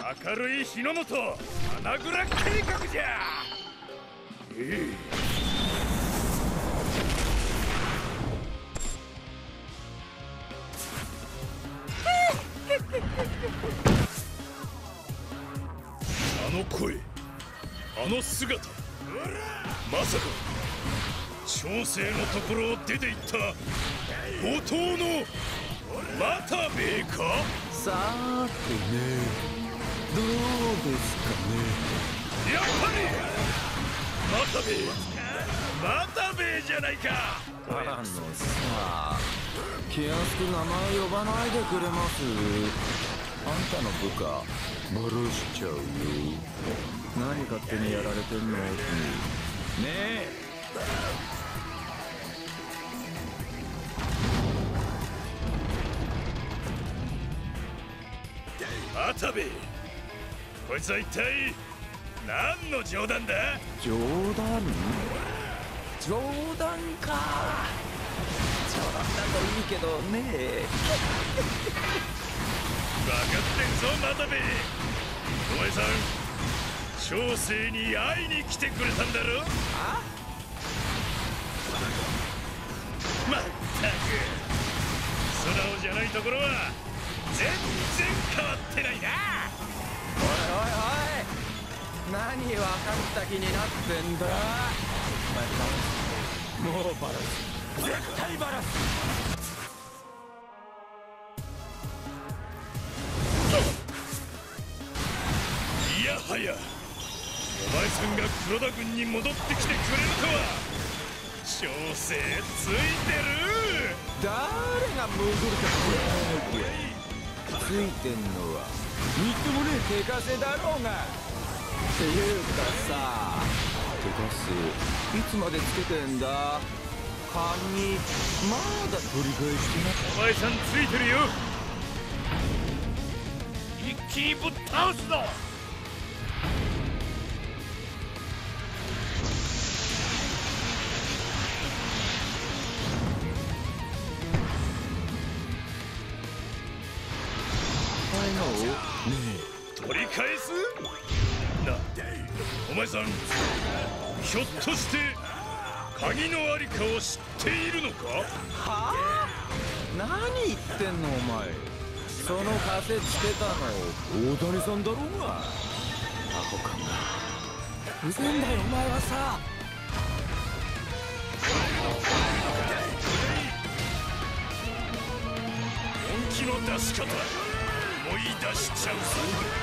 明るい日の下花蔵計画じゃ。あの声、あの姿、まさか長生のところを出て行った後藤の又兵衛か。 さーてね、どうですかね。 やっぱり又兵衛じゃないか。 さ、気安く名前呼ばないでくれます？あんたの部下バラしちゃうよ。何勝手にやられてんの？ねえ。 又兵衛、こいつは一体何の冗談だ？ 冗談？冗談か。冗談だといいけどね。 分かってんぞ又兵衛。お前さん長生に会いに来てくれたんだろ。 あ？ まったく素直じゃないところは全然変わってないな。 おいおいおい、何分かった気になってんだ。もうバラす、絶対バラす。 いやはやお前さんが黒田軍に戻ってきてくれるとは。長生ついてる。 誰が戻るか。ついてんのはみっともねえ手枷だろうが。っていうかさ、手枷いつまでつけてんだ。髪まだ取り返してな。 お前さんついてるよ。一気にぶっ倒すぞ。取り返すな。お前さんひょっとして鍵のありかを知っているのか。 はあ？何言ってんのお前。その枷つけたの大谷さんだろうが。アホかな。うぜんだよお前はさ。 本気の出し方思い出しちゃうぞ。